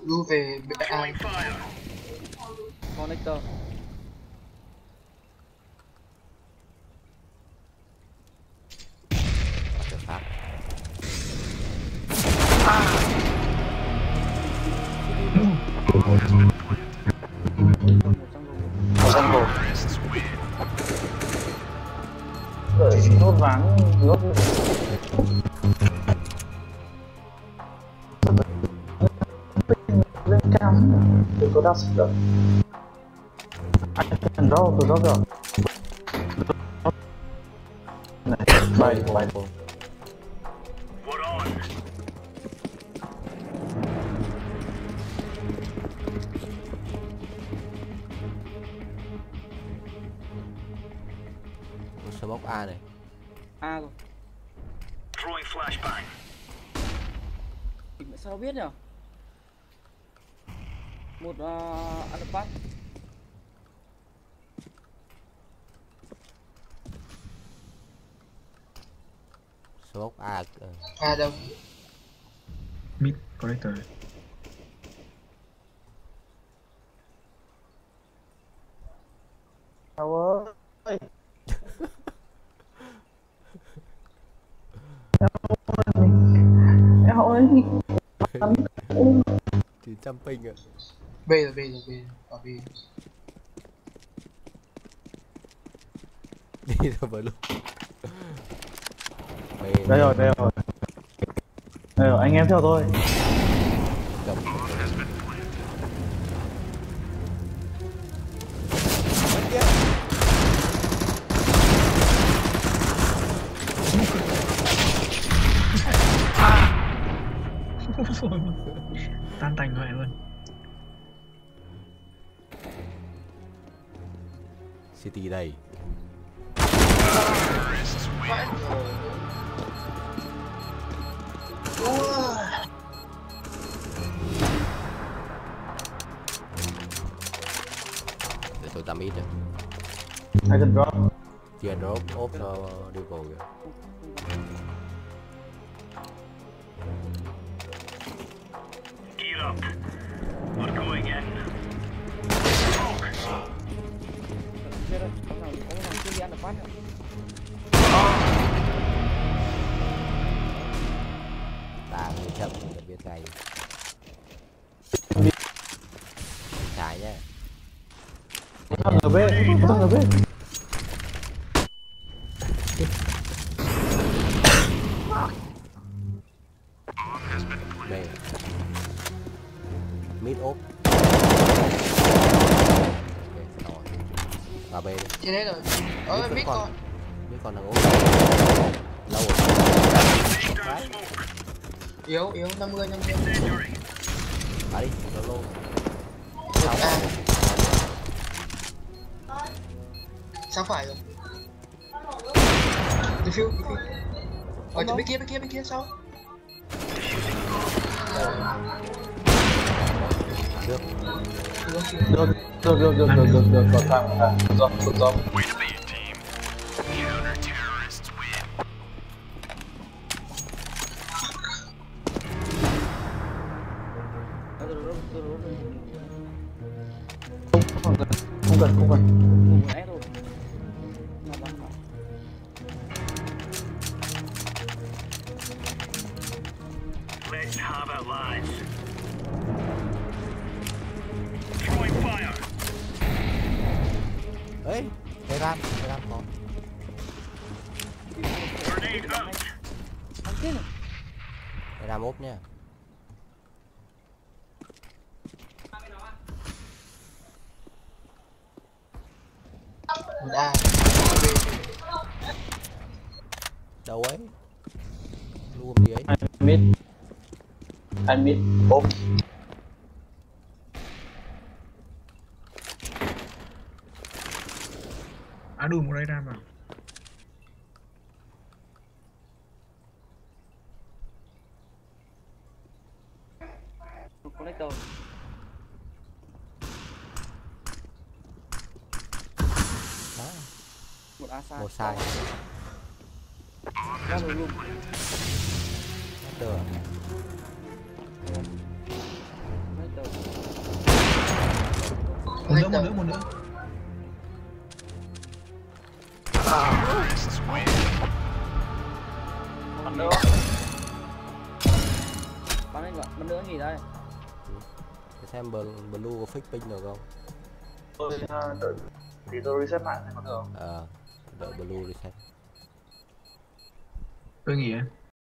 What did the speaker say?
Lu về A. Connector. Nốt ván nốt lên cam thì có đa sức được anh cần đâu từ đó rồi này bay bay smoke A này. A rồi. Mình sao biết nhỉ? Một underpass. Smoke A. A đâu? Mid connector. Sao ơi em ơi Thì jumping à. B rồi ở B. Đi rồi vào luôn. đây rồi đây rồi anh em theo tôi Cầm. Tan tành vậy luôn. City đây. Để tôi tắm ít rồi. I can drop Tiền drop ốp cho điêu cầu kìa. Gear up. We're going in. Chưa đâu, có thằng chưa đi underpass nữa. Ta người chậm để biết ngay. Trái nhá. thằng ở B thằng ở B Đây. Mid ốp. Vào B đi. Trên hết rồi. Mid con. Mid còn đang ốp. Lâu rồi. Yếu 50. Phá đi, lâu. A. Sao phải rồi? Defuse. Ở chỗ bên kia sao? Được. Được có thằng do không cần Một S rồi. Mà bắn phải. Let's have it, lads. Throwing fire. Ấy, cái ram có. Grenade out. Thằng kia này. Cái ram ốp nha. A. Đâu ấy? Luôn gì ấy? anh mid ốp Đủ một đây ra mà. Một connector. Đó. Một A sai. Một sai. Ra rồi luôn. Master. Connector. Một nữa, một nữa, một nữa. Còn nữa. Bắn lên gọi, bắn nữa gì đây? Để xem blue có fix ping được không? Tôi đợi thì tôi reset lại xem có được không? Đợi blue reset. Tôi nghỉ em.